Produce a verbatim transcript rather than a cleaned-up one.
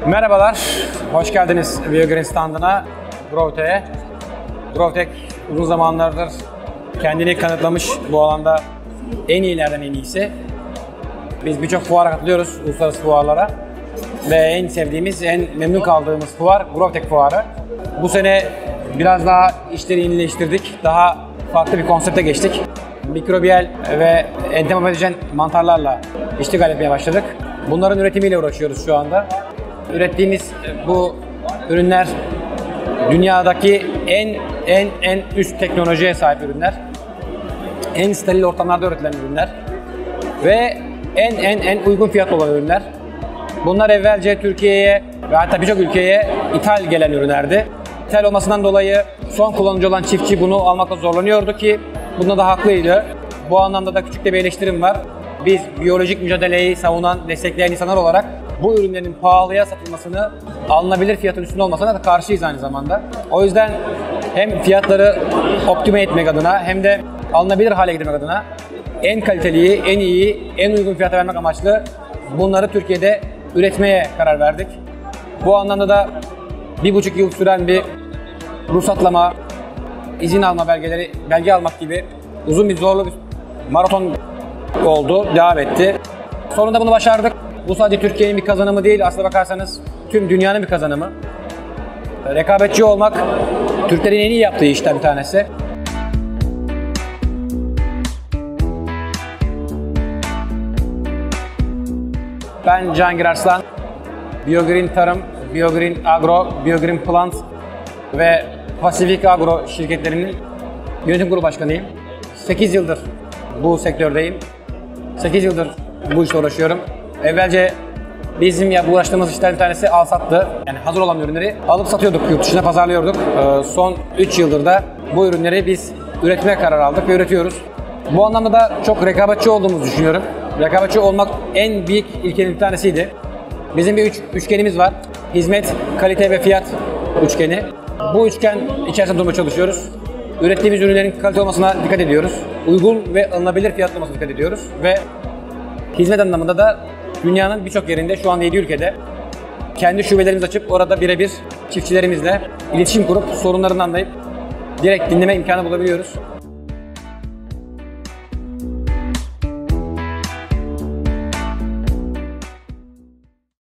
Merhabalar, hoş geldiniz Biogreen standına, Growtek'e. Growtek uzun zamanlardır kendini kanıtlamış bu alanda en iyilerden en iyisi. Biz birçok fuara katılıyoruz, uluslararası fuarlara. Ve en sevdiğimiz, en memnun kaldığımız fuar Growtek fuarı. Bu sene biraz daha işleri yenileştirdik, daha farklı bir konsepte geçtik. Mikrobiyal ve entomopatojen mantarlarla iştigal etmeye başladık. Bunların üretimiyle uğraşıyoruz şu anda. Ürettiğimiz bu ürünler dünyadaki en en en üst teknolojiye sahip ürünler. En steril ortamlarda üretilen ürünler ve en en en uygun fiyatlı olan ürünler. Bunlar evvelce Türkiye'ye ve hatta birçok ülkeye ithal gelen ürünlerdi. İthal olmasından dolayı son kullanıcı olan çiftçi bunu almakta zorlanıyordu ki bunda da haklıydı. Bu anlamda da küçük de bir eleştirim var. Biz biyolojik mücadeleyi savunan, destekleyen insanlar olarak bu ürünlerin pahalıya satılmasını alınabilir fiyatın üstünde olmasına da karşıyız aynı zamanda. O yüzden hem fiyatları optime etmek adına hem de alınabilir hale getirmek adına en kaliteliyi, en iyi, en uygun fiyata vermek amaçlı bunları Türkiye'de üretmeye karar verdik. Bu anlamda da bir buçuk yıl süren bir ruhsatlama, izin alma belgeleri, belge almak gibi uzun bir zorlu bir maraton oldu, devam etti. Sonunda bunu başardık. Bu sadece Türkiye'nin bir kazanımı değil, aslına bakarsanız tüm dünyanın bir kazanımı. Rekabetçi olmak, Türklerin en iyi yaptığı işten bir tanesi. Ben Cihangir Arslan, Biogreen Tarım, Biogreen Agro, Biogreen Plant ve Pasifik Agro şirketlerinin yönetim kurulu başkanıyım. sekiz yıldır bu sektördeyim. sekiz yıldır bu işle uğraşıyorum. Evvelce bizim ya uğraştığımız işlerden bir tanesi al sattı. Yani hazır olan ürünleri alıp satıyorduk, yurt dışına pazarlıyorduk. Ee, son üç yıldır da bu ürünleri biz üretmeye karar aldık ve üretiyoruz. Bu anlamda da çok rekabetçi olduğumuzu düşünüyorum. Rekabetçi olmak en büyük ilkenin bir tanesiydi. Bizim bir üç, üçgenimiz var. Hizmet, kalite ve fiyat üçgeni. Bu üçgen içerisinde durmaya çalışıyoruz. Ürettiğimiz ürünlerin kalite olmasına dikkat ediyoruz. Uygun ve alınabilir fiyatlı olmasına dikkat ediyoruz. Ve hizmet anlamında da dünyanın birçok yerinde, şu an yedi ülkede kendi şubelerimizi açıp orada birebir çiftçilerimizle iletişim kurup sorunlarını anlayıp direkt dinleme imkanı bulabiliyoruz.